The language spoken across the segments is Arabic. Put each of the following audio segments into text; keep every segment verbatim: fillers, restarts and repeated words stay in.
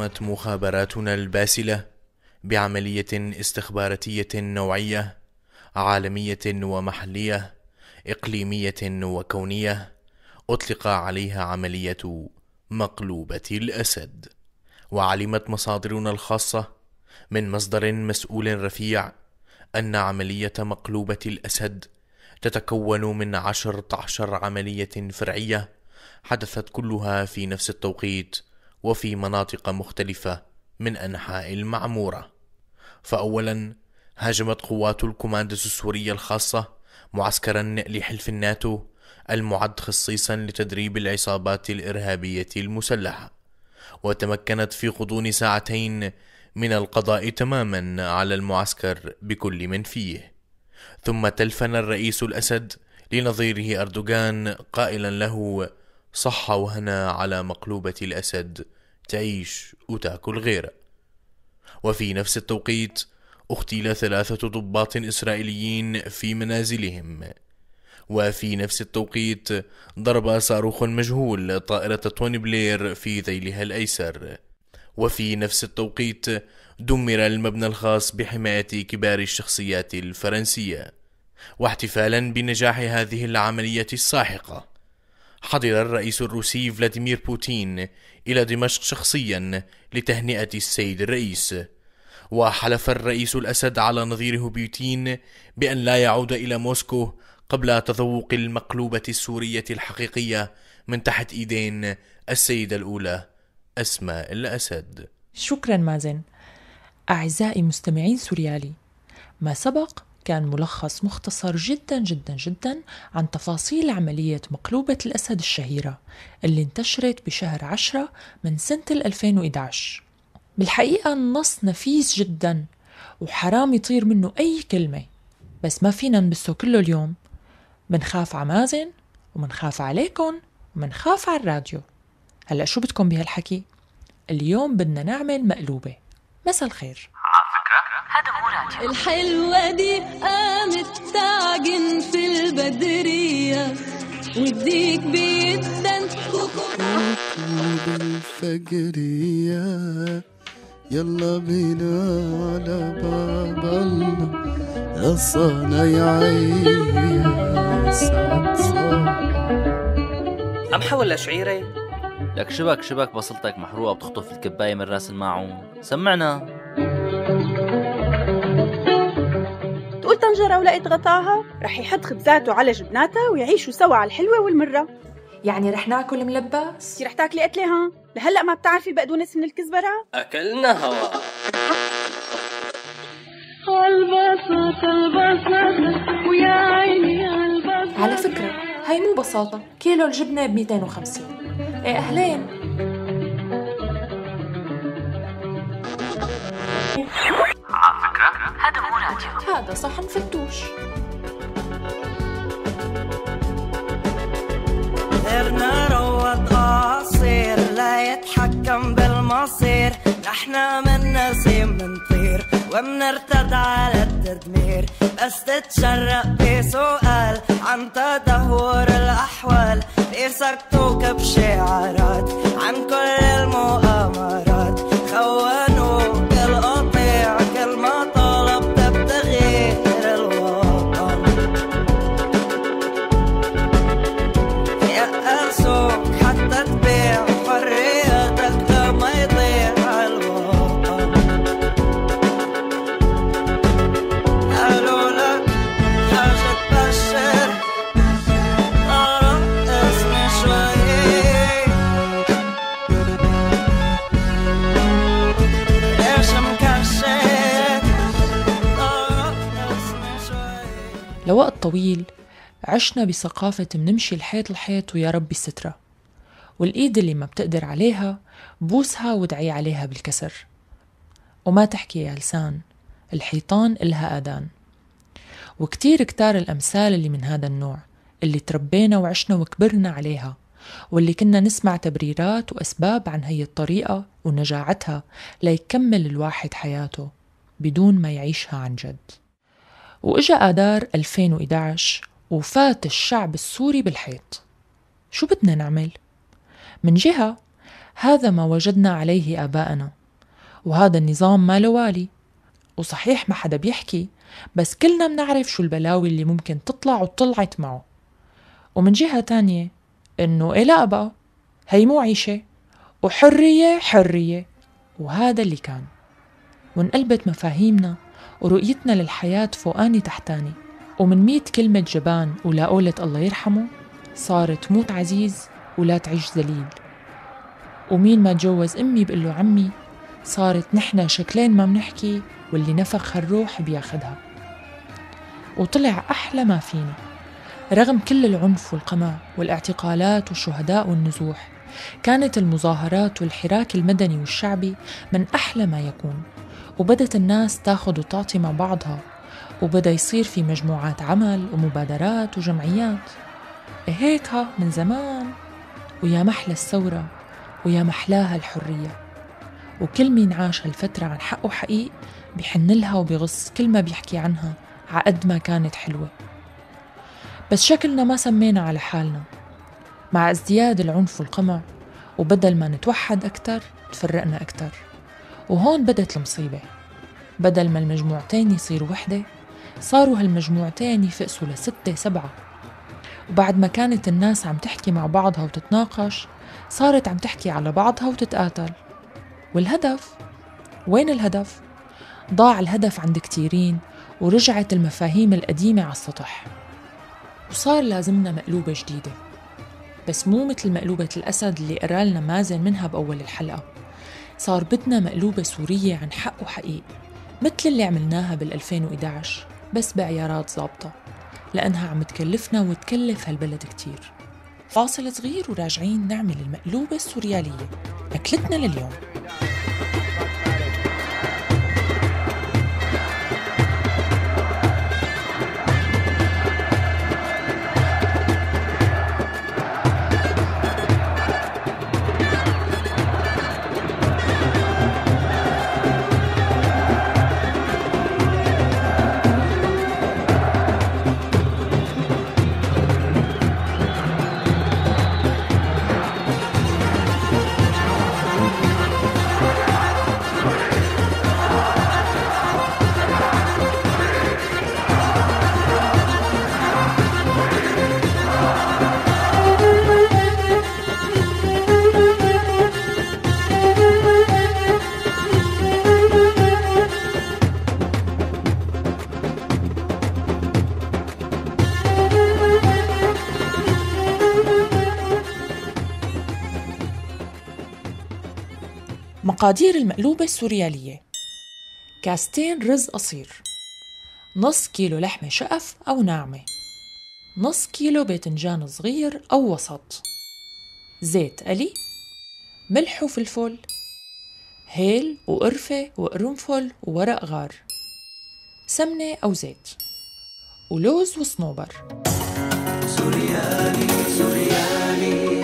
قامت مخابراتنا الباسلة بعملية استخباراتية نوعية عالمية ومحلية إقليمية وكونية أطلق عليها عملية مقلوبة الأسد. وعلمت مصادرنا الخاصة من مصدر مسؤول رفيع أن عملية مقلوبة الأسد تتكون من عشرة عشر عملية فرعية حدثت كلها في نفس التوقيت وفي مناطق مختلفة من أنحاء المعمورة. فأولا هاجمت قوات الكوماندوس السورية الخاصة معسكرا لحلف الناتو المعد خصيصا لتدريب العصابات الإرهابية المسلحة، وتمكنت في غضون ساعتين من القضاء تماما على المعسكر بكل من فيه. ثم تلفن الرئيس الأسد لنظيره أردوغان قائلا له: صح وهنا على مقلوبة الأسد، تعيش وتاكل غيره. وفي نفس التوقيت اغتيل ثلاثة ضباط إسرائيليين في منازلهم. وفي نفس التوقيت ضرب صاروخ مجهول طائرة توني بلير في ذيلها الأيسر. وفي نفس التوقيت دمر المبنى الخاص بحماية كبار الشخصيات الفرنسية. واحتفالا بنجاح هذه العملية الساحقة حضر الرئيس الروسي فلاديمير بوتين إلى دمشق شخصيا لتهنئة السيد الرئيس. وحلف الرئيس الأسد على نظيره بوتين بأن لا يعود إلى موسكو قبل تذوق المقلوبة السورية الحقيقية من تحت إيدين السيدة الأولى أسماء الأسد. شكرا مازن. أعزائي مستمعين سوريالي، ما سبق كان ملخص مختصر جدا جدا جدا عن تفاصيل عملية مقلوبة الأسد الشهيرة اللي انتشرت بشهر عشرة من سنة ألفين وإحدى عشر. بالحقيقة النص نفيس جدا وحرام يطير منه أي كلمة، بس ما فينا نبثه كله اليوم. بنخاف على مازن ومنخاف عليكم ومنخاف على الراديو. هلأ شو بدكم بهالحكي؟ اليوم بدنا نعمل مقلوبة. مساء الخير. هذا مو راديو. الحلوة دي قامت تعجن في البدرية والديك بيدن كوكو بالفجرية، يلا بينا على باب الله يا صنايعية سعد صار. عم حول لشعيري لك شبك شبك بصلتك محروقة بتخطف الكباية من راس الماعون. سمعنا. تقول طنجرة ولقيت غطاها رح يحط خبزاته على جبناتها ويعيشوا سوا على الحلوة والمرة. يعني رح ناكل ملبس؟ رح تاكلي قتلها؟ لهلأ ما بتعرفي البقدونس من الكزبرة؟ أكلنا هوا. البساطة البساطة ويا عيني البساطة. على فكرة هاي مو بساطة، كيلو الجبنة ب مئتين وخمسين. ايه أهلين. على فكرة هذا مو راديو، هذا صحن فتوش. غيرنا روض قصير لا يتحكم بالمصير، نحنا من نسيم منطير ومنرتد على التدمير، بس تتشرق بسؤال عن تدهور الأحوال، بيسكتوك بشعارات عن كل المؤامرات، خونوك القطيع كل ما طلبت بتغيير الوطن، يأسوك حتى تبيع حريتك لما يضيع الوطن. قالوا لك حاجة تبشر طرق اسمي شوي، ليش مكشك طرق اسمي شوي. لوقت طويل عشنا بثقافة منمشي الحيط الحيط ويا ربي سترة، والإيد اللي ما بتقدر عليها بوسها وادعي عليها بالكسر. وما تحكي يا لسان، الحيطان إلها آذان. وكتير كتار الأمثال اللي من هذا النوع اللي تربينا وعشنا وكبرنا عليها، واللي كنا نسمع تبريرات وأسباب عن هي الطريقة ونجاعتها ليكمل الواحد حياته بدون ما يعيشها عن جد. وإجا آذار ألفين وإحدى عشر وفات الشعب السوري بالحيط. شو بدنا نعمل؟ من جهة هذا ما وجدنا عليه آباءنا، وهذا النظام ما له والي. وصحيح ما حدا بيحكي، بس كلنا منعرف شو البلاوي اللي ممكن تطلع وطلعت معه. ومن جهة تانية إنه إيه لا بقى، هي مو عيشة، وحرية حرية، وهذا اللي كان. وانقلبت مفاهيمنا ورؤيتنا للحياة فوقاني تحتاني، ومن مية كلمة جبان ولا قولة الله يرحمه صارت موت عزيز ولا تعيش ذليل. ومين ما تجوز أمي بقله عمي صارت نحنا شكلين ما منحكي، واللي نفخ الروح بياخدها. وطلع أحلى ما فينا رغم كل العنف والقمع والاعتقالات والشهداء والنزوح، كانت المظاهرات والحراك المدني والشعبي من أحلى ما يكون، وبدت الناس تاخد وتعطي مع بعضها، وبدأ يصير في مجموعات عمل ومبادرات وجمعيات. هيكها من زمان، ويا محلى الثورة ويا محلاها الحرية. وكل مين عاش هالفترة عن حقه حقيق بيحن لها وبيغص كل ما بيحكي عنها عقد ما كانت حلوة. بس شكلنا ما سمينا على حالنا مع ازدياد العنف والقمع، وبدل ما نتوحد أكتر تفرقنا أكتر. وهون بدت المصيبة، بدل ما المجموعتين يصيروا وحدة صاروا هالمجموعتين يفقسوا لستة سبعة. وبعد ما كانت الناس عم تحكي مع بعضها وتتناقش، صارت عم تحكي على بعضها وتتقاتل. والهدف؟ وين الهدف؟ ضاع الهدف عند كتيرين، ورجعت المفاهيم القديمة على السطح، وصار لازمنا مقلوبة جديدة. بس مو مثل مقلوبة الأسد اللي قرالنا مازن منها بأول الحلقة. صار بدنا مقلوبة سورية عن حق وحقيق، مثل اللي عملناها بالألفين وإحدى عشر بس بعيارات ضابطة، لأنها عم تكلفنا وتكلف هالبلد كتير. فاصل صغير وراجعين نعمل المقلوبة السوريالية، أكلتنا لليوم. مقادير المقلوبة السوريالية: كاستين رز قصير، نص كيلو لحمة شقف أو ناعمة، نص كيلو باذنجان صغير أو وسط، زيت قلي، ملح وفلفل، هيل وقرفة وقرنفل وورق غار، سمنة أو زيت، ولوز وصنوبر. سوريالي سوريالي.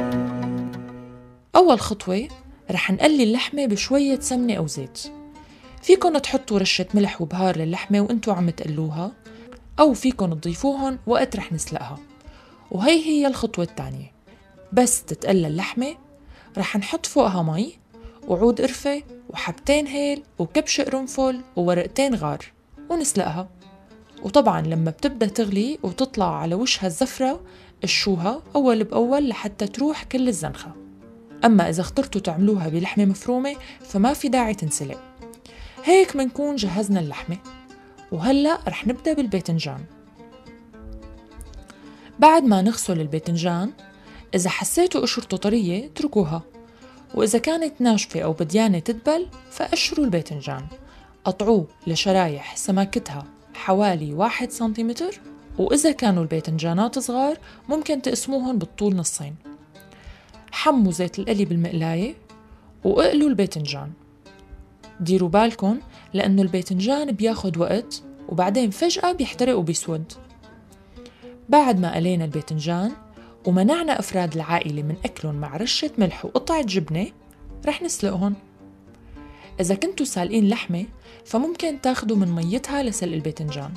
أول خطوة رح نقلي اللحمة بشوية سمنة أو زيت. فيكن تحطوا رشة ملح وبهار للحمة وانتوا عم تقلوها، أو فيكن تضيفوهن وقت رح نسلقها. وهي هي الخطوة الثانية. بس تتقلى اللحمة رح نحط فوقها مي وعود قرفة وحبتين هيل وكبش قرنفل وورقتين غار ونسلقها. وطبعا لما بتبدأ تغلي وتطلع على وشها الزفرة قشوها أول بأول لحتى تروح كل الزنخة. أما إذا اخترتوا تعملوها بلحمة مفرومة فما في داعي تنسلق. هيك منكون جهزنا اللحمة. وهلأ رح نبدأ بالباذنجان. بعد ما نغسل الباذنجان، إذا حسيتوا قشرته طرية اتركوها، وإذا كانت ناشفة أو بديانة تدبل فقشروا الباذنجان، قطعوه لشرايح سماكتها حوالي واحد سنتيمتر، وإذا كانوا الباذنجانات صغار ممكن تقسموهن بالطول نصين. حموا زيت القلي بالمقلاية وقلوا الباذنجان. ديروا بالكن لأنه الباذنجان بياخد وقت وبعدين فجأة بيحترق وبيسود. بعد ما قلينا الباذنجان ومنعنا أفراد العائلة من أكلهم مع رشة ملح وقطعة جبنة، رح نسلقهن. إذا كنتوا سالقين لحمة فممكن تاخدوا من ميتها لسلق الباذنجان.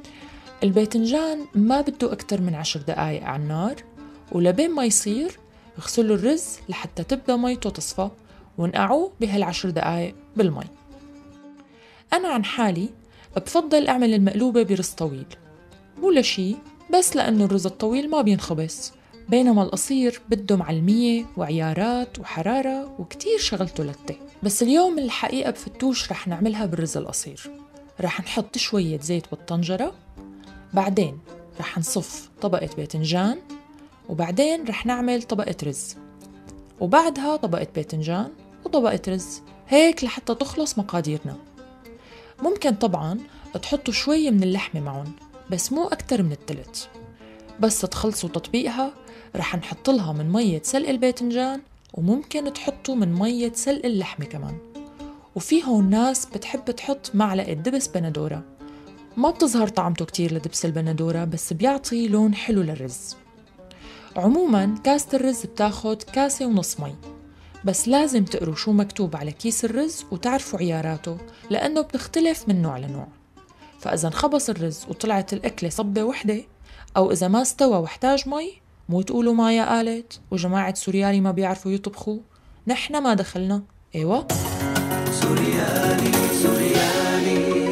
الباذنجان ما بده أكتر من عشر دقايق على النار، ولبين ما يصير اغسلوا الرز لحتى تبدأ ميته تصفى ونقعوه بهالعشر دقايق بالمي. أنا عن حالي بفضل أعمل المقلوبة برز طويل، مو لشي بس لأنه الرز الطويل ما بينخبص، بينما القصير بده معلمية وعيارات وحرارة وكتير شغلته لتة. بس اليوم الحقيقة بفتوش رح نعملها بالرز القصير. رح نحط شوية زيت بالطنجرة، بعدين رح نصف طبقة باذنجان، وبعدين رح نعمل طبقة رز، وبعدها طبقة باذنجان وطبقة رز، هيك لحتى تخلص مقاديرنا. ممكن طبعاً تحطوا شوية من اللحمة معهم بس مو أكتر من التلت. بس تخلصوا تطبيقها رح نحط لها من مية سلق الباذنجان، وممكن تحطوا من مية سلق اللحمة كمان. وفي هون ناس بتحب تحط معلقة دبس بندورة، ما بتظهر طعمته كتير لدبس البندورة بس بيعطي لون حلو للرز. عموماً كاسة الرز بتاخد كاسة ونص مي، بس لازم تقروا شو مكتوب على كيس الرز وتعرفوا عياراته لأنه بتختلف من نوع لنوع. فإذا انخبص الرز وطلعت الأكلة صبة وحدة، أو إذا ما استوى واحتاج مي، مو تقولوا ما يا قالت وجماعة سوريالي ما بيعرفوا يطبخوا، نحن ما دخلنا. ايوه سوريالي سوريالي.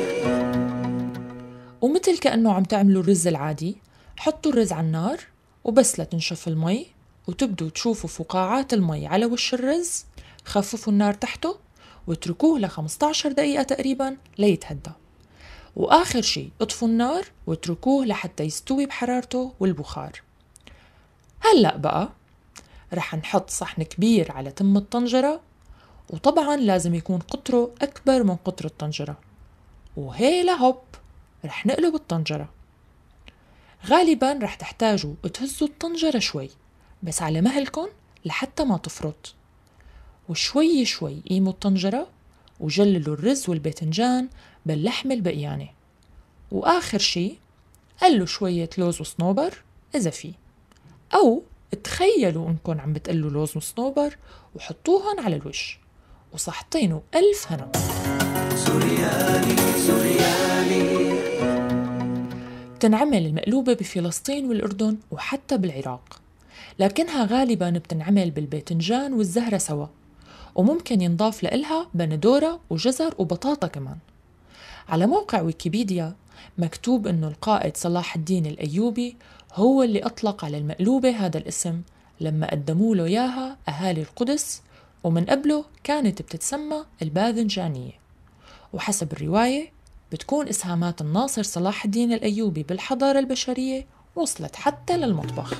ومثل كأنه عم تعملوا الرز العادي، حطوا الرز على النار وبس لتنشف المي وتبدوا تشوفوا فقاعات المي على وش الرز، خففوا النار تحته واتركوه ل خمسة عشر دقيقة تقريبا ليتهدى. وآخر شي اطفوا النار واتركوه لحتى يستوي بحرارته والبخار. هلأ بقى رح نحط صحن كبير على تم الطنجرة، وطبعا لازم يكون قطره أكبر من قطر الطنجرة، وهيلا هوب رح نقلب الطنجرة. غالبا رح تحتاجوا تهزوا الطنجرة شوي بس على مهلكن لحتى ما تفرط، وشوي شوي قيموا الطنجرة وجللوا الرز والباذنجان باللحمة البقيانة. وآخر شي قلوا شوية لوز وصنوبر إذا في، أو تخيلوا إنكم عم بتقلوا لوز وصنوبر وحطوهن على الوش، وصحتين وألف هنا. سوريالي سوريالي. بتنعمل المقلوبة بفلسطين والأردن وحتى بالعراق، لكنها غالباً بتنعمل بالباذنجان والزهرة سوا، وممكن ينضاف لإلها بندورة وجزر وبطاطا كمان. على موقع ويكيبيديا مكتوب إنه القائد صلاح الدين الأيوبي هو اللي أطلق على المقلوبة هذا الاسم لما قدموا له إياها أهالي القدس، ومن قبله كانت بتتسمى الباذنجانية. وحسب الرواية بتكون إسهامات الناصر صلاح الدين الأيوبي بالحضارة البشرية وصلت حتى للمطبخ.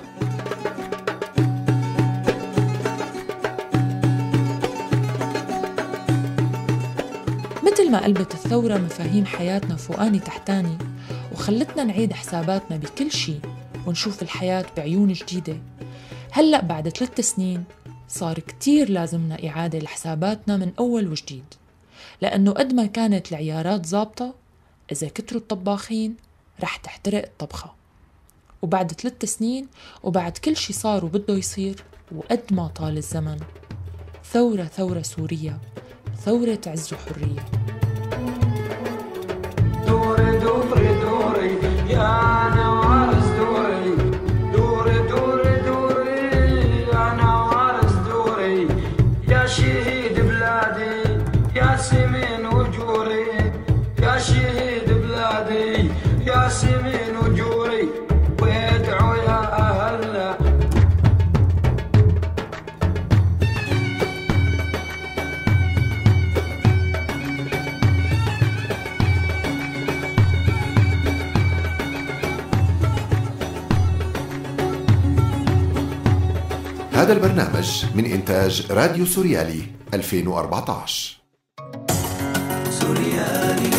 مثل ما قلبت الثورة مفاهيم حياتنا فوقاني تحتاني وخلتنا نعيد حساباتنا بكل شي ونشوف الحياة بعيون جديدة، هلأ بعد ثلاث سنين صار كتير لازمنا إعادة لحساباتنا من أول وجديد، لأنه قد ما كانت العيارات ضابطة، إذا كتروا الطباخين رح تحترق الطبخة. وبعد ثلاث سنين وبعد كل شي صار وبده يصير، وقد ما طال الزمن، ثورة ثورة سورية، ثورة عز وحرية. دوري دوري دوري يا نوارس دوري، دوري دوري دوري يا نوارس دوري، يا شهيد بلادي يا سمين وجوري، يا شهيد بلادي يا سمين وجوري، وادعوا يا أهلنا. هذا البرنامج من إنتاج راديو سوريالي ألفين وأربعة عشر. سوريالي